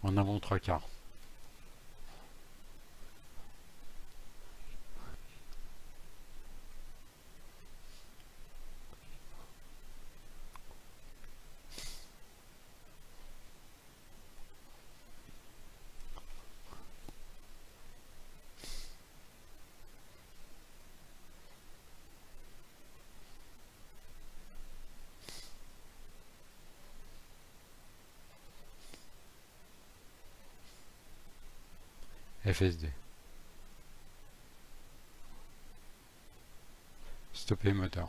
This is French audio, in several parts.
En avant 3/4. FSD. Stopper moteur.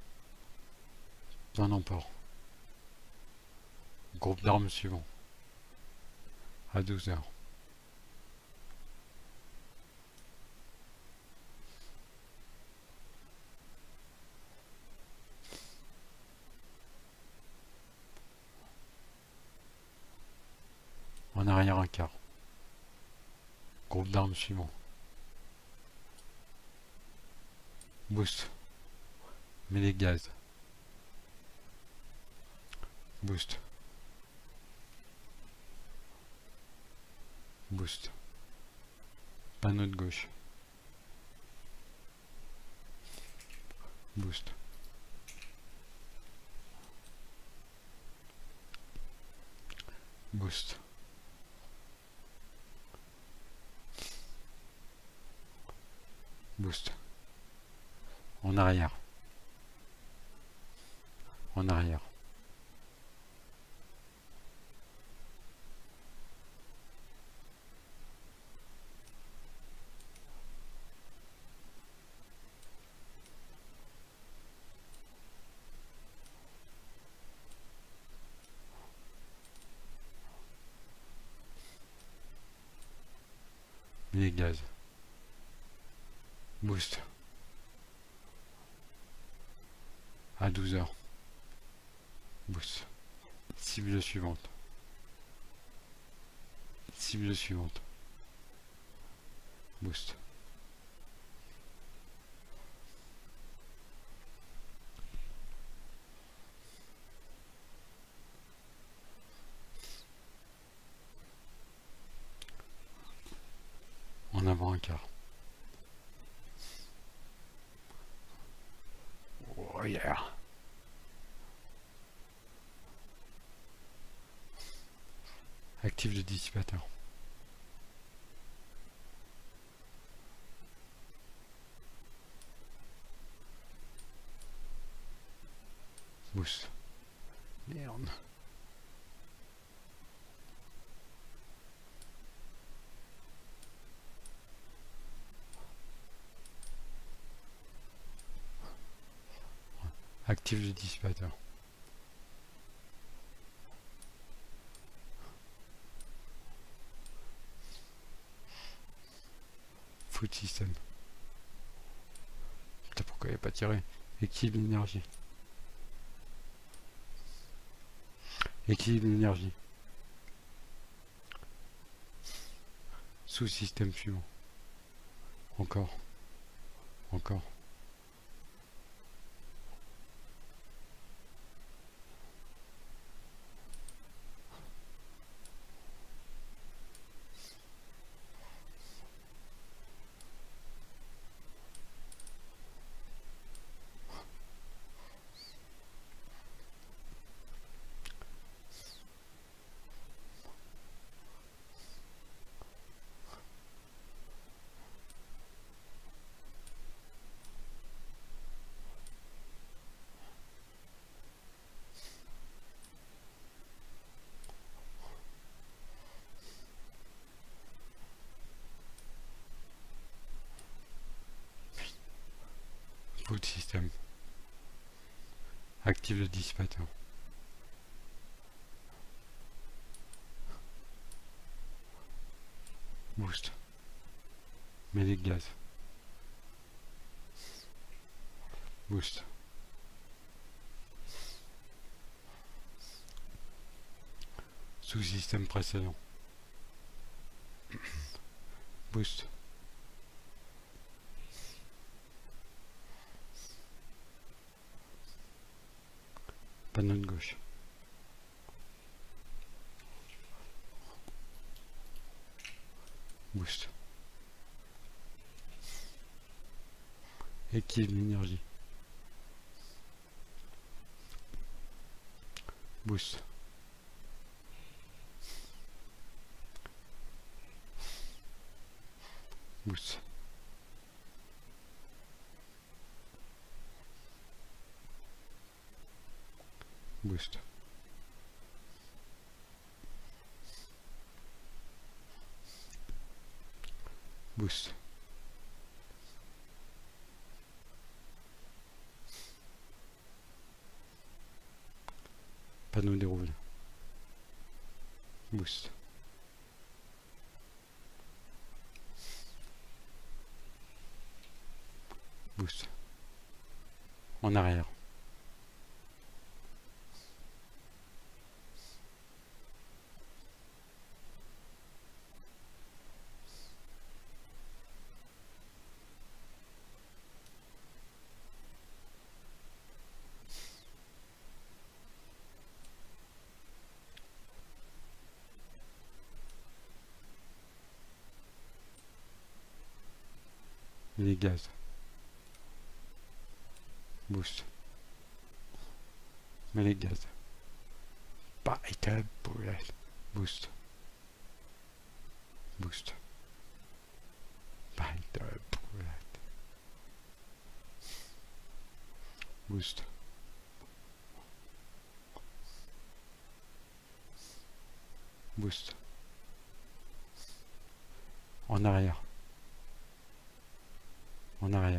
Plein d'emport. Groupe d'armes suivant. À 12h. En arrière 1/4. Groupe d'armes suivant. Boost. Mêlée gaz. Boost. Boost. Panneau de gauche. Boost. Boost. Boost. En arrière. En arrière. Mêlée gaz. Boost. À 12h. Boost. Cible suivante. Cible suivante. Boost. En avant 1/4. Oh yeah. Active le dissipateur. Boost. Merde. Active le dissipateur. Foot system. Putain, pourquoi il n'y a pas tiré? Équilibre d'énergie. Équilibre d'énergie. Sous-système suivant. Encore. Encore. Foot system. Active le dissipateur. Boost. Mêlée de gaz. Boost. Sous-système précédent. Boost. Panneau de gauche. Boost. Équilibre l'énergie. Boost. Boost. Boost. Boost. Panneau déroule. Boost. Boost. En arrière. Les gaz. Boost. Mais les gaz. Bite bullet. Boost. Boost. Bite bullet. Boost. Boost. En arrière. En arrière.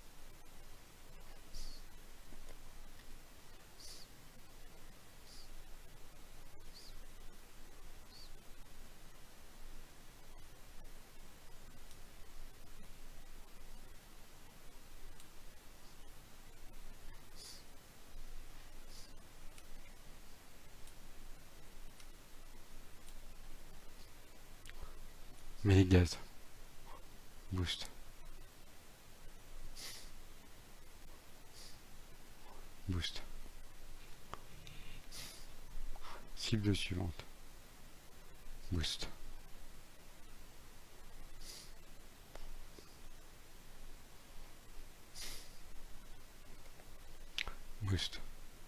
Mais les gaz. Boost. Boost. Cible suivante. Boost. Boost.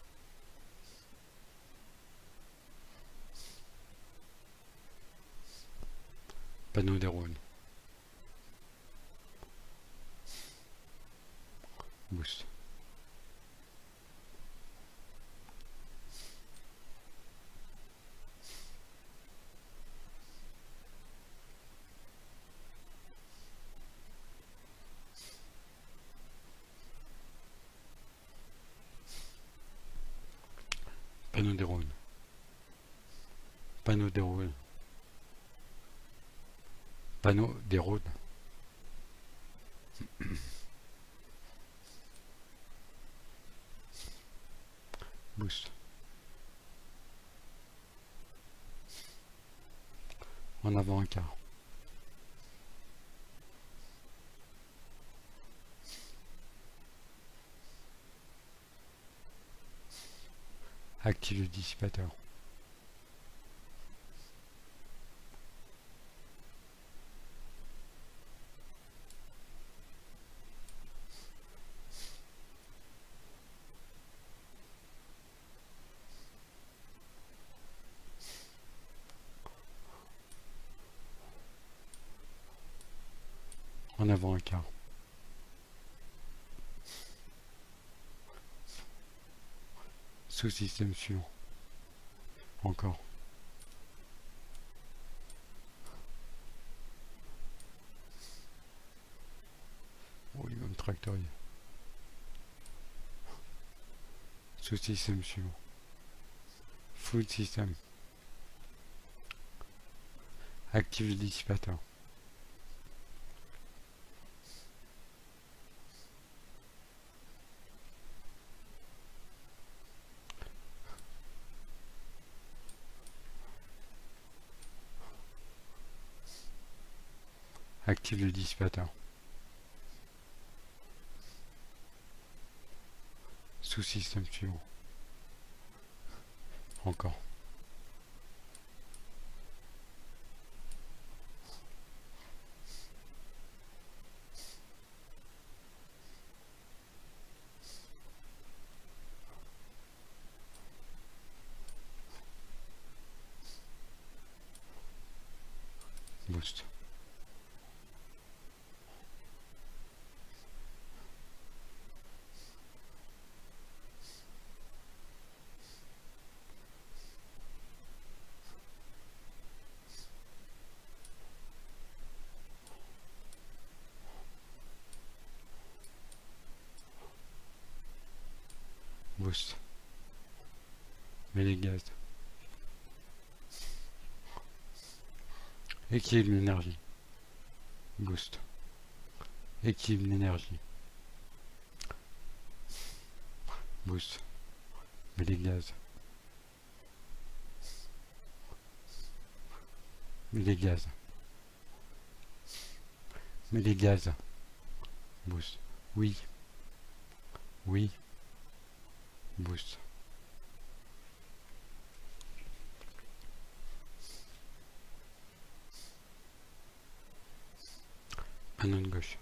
Panneau déroule. Boost. Panneau déroule. Panneau déroule. Panneau déroule. Boost. En avant un quart. Active le dissipateur. En avant un quart. Sous-système suivant. Encore. Volume tractorier. Sous-système suivant. Full system. Active le dissipateur. Active le dissipateur. Sous-système suivant. Encore. Boost. Boost. Mets les gaz. Équilibre l'énergie. Boost. Équilibre l'énergie. Boost. Mets les gaz. Mets les gaz. Mets les gaz. Boost. Oui. Oui. Boost. Panneau de gauche.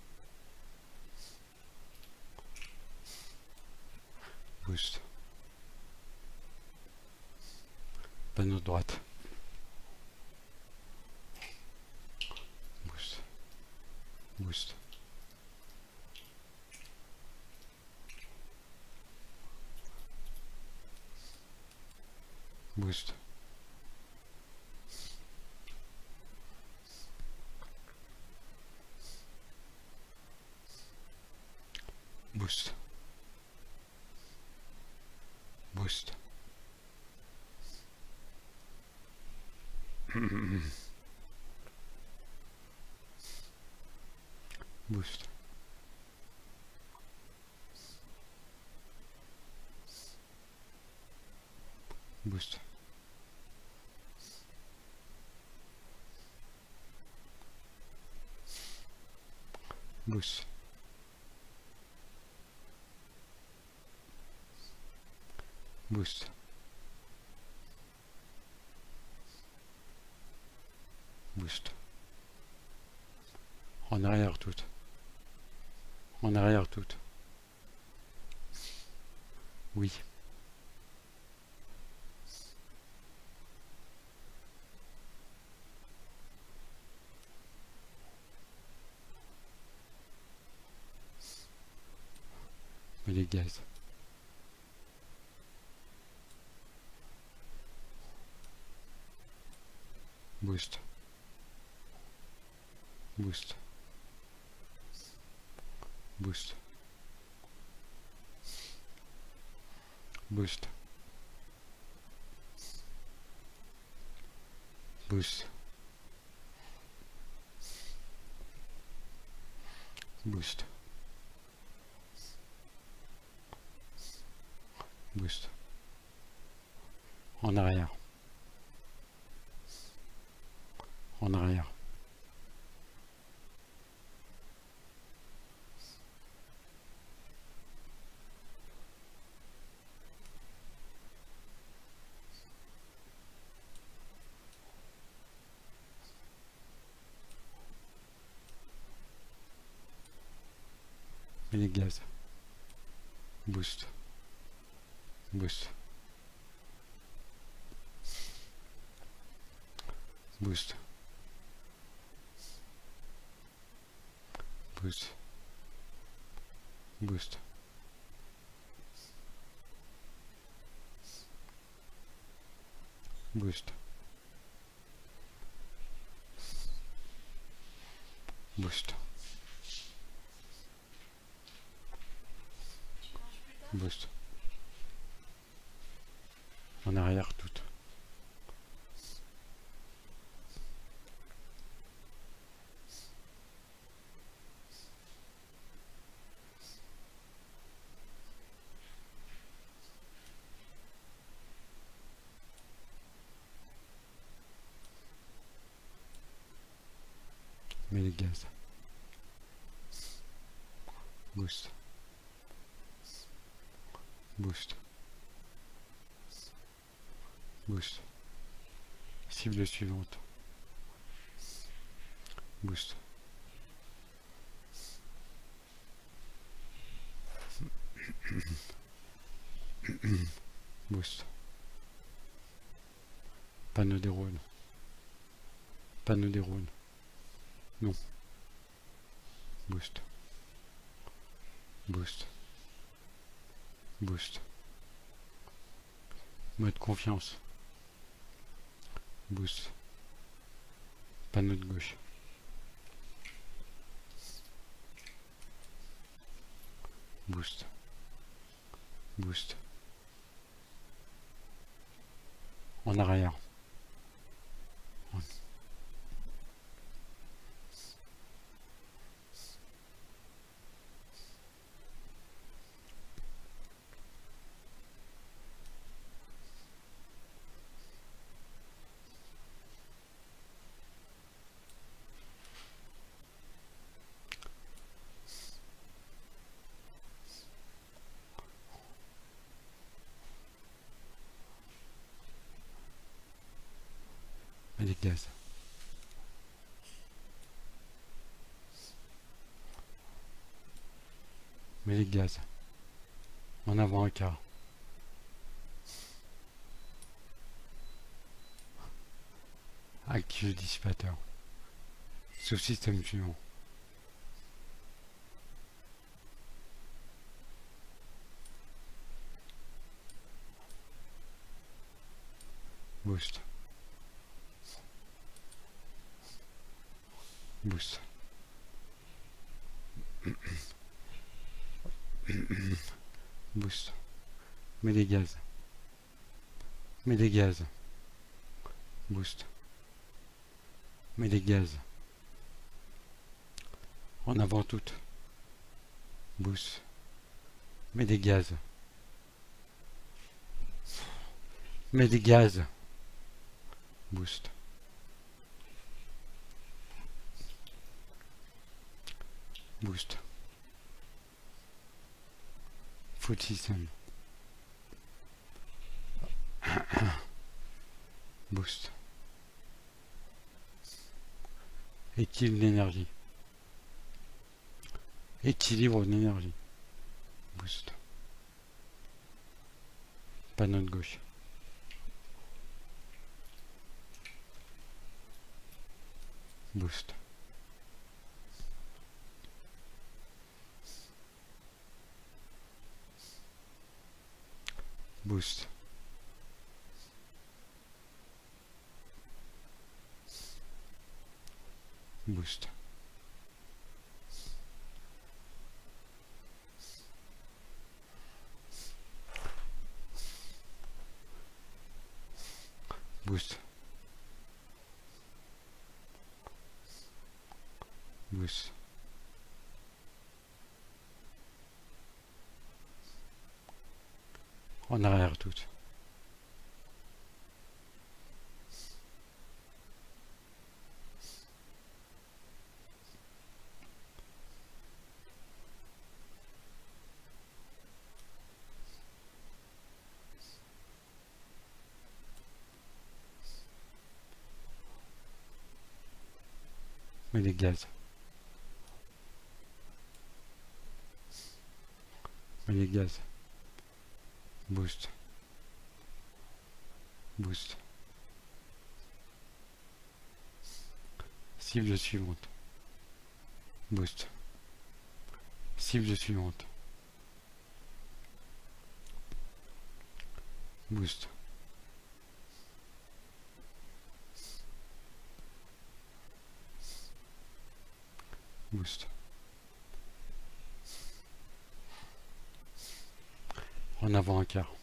Boost. Panneau de droite. Boost. Boost. Boost. Boost. Boost. Boost. Boost. Boost. Boost. Boost. En arrière toute. En arrière toute. Oui. Mais les gaz. Boost. Boost. Boost. Boost. Boost. Boost. Boost. En arrière. En arrière. Et les gaz. Boost. Boost. Boost. Boost. Boost. Boost. Boost. Boost. En arrière toute. Mais les gaz. Boost. Boost. Boost. Cible suivante. Boost. Boost. Panneau des rôles. Panneau des Rhônes. Non. Boost. Boost. Boost. Mode confiance. Boost. Panneau de gauche. Boost. Boost. En arrière. Et les gaz. Mais les gaz. En avant un quart. Active le dissipateur. Sous-système suivant. Boost. Boost. Boost. Mets des gaz. Mets des gaz. Boost. Mets des gaz. En avant toutes. Boost. Mets des gaz. Mets des gaz. Boost. Boost. Food system. Boost. Équilibre d'énergie. Équilibre d'énergie. Boost. Panneau de gauche. Boost. Boost. Boost. Boost. Boost. En arrière toute. Mais les gaz. Mais les gaz. Boost. Boost. Cible suivante. Boost. Cible suivante. Boost. Boost. En avant un quart.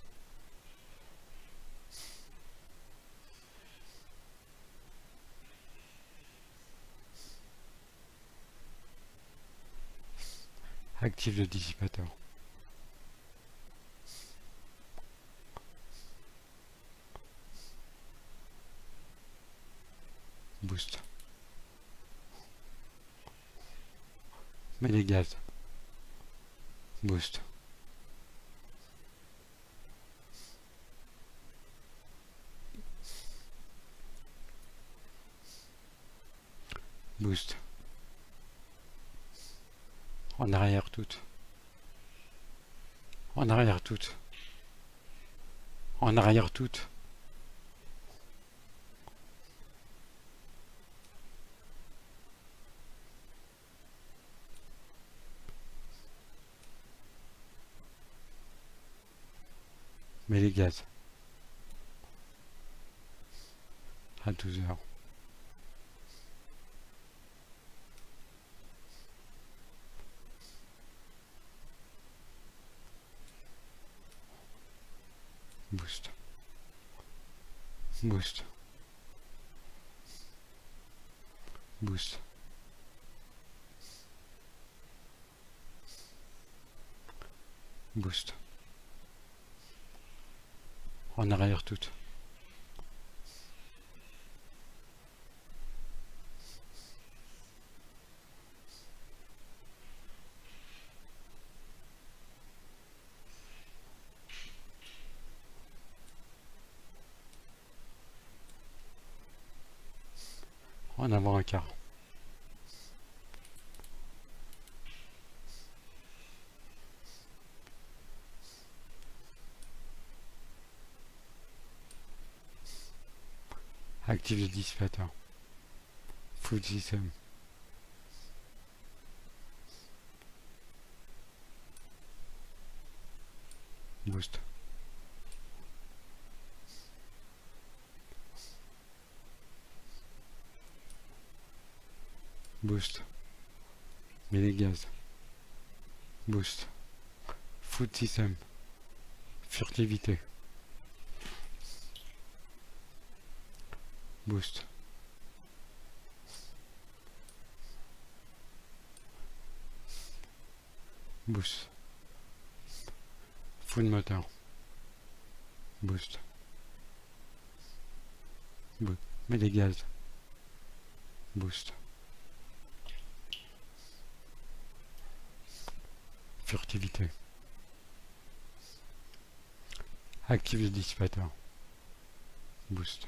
Active le dissipateur. Boost. Mets les gaz. Boost. Boost. En arrière toute. En arrière toute. En arrière toute. Mets les gaz. À 12h. Boost. Boost. Boost. Boost. En arrière toute. En avant un quart. Active le dissipateur. Full system. Boost. Boost. Mets les gaz. Boost. Full system. Furtivité. Boost. Boost. Full moteur. Boost. Boost. Mets les gaz. Boost. Furtivité. Active le dissipateur. Boost.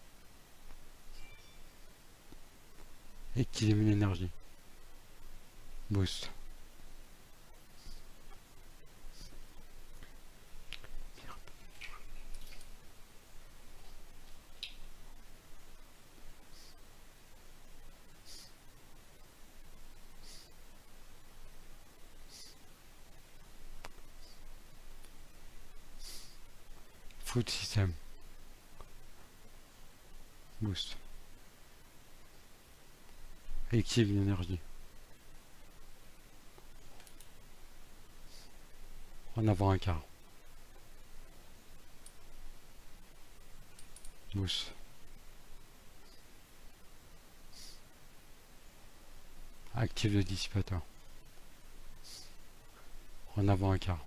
Équilibre l'énergie. Boost. Full system. Boost. Équilibre l'énergie. En avant un quart. Boost. Active le dissipateur. En avant un quart.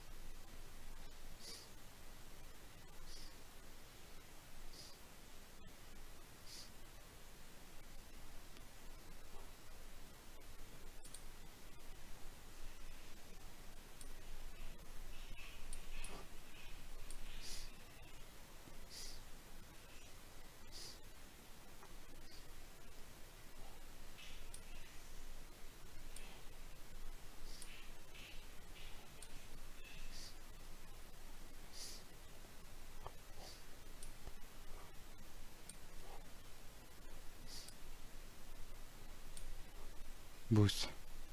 Boost.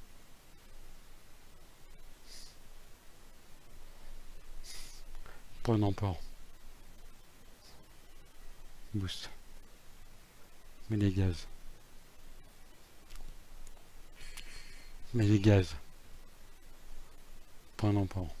Point d'emport. Boost. Mets les gaz. Mets les gaz. Point d'emport.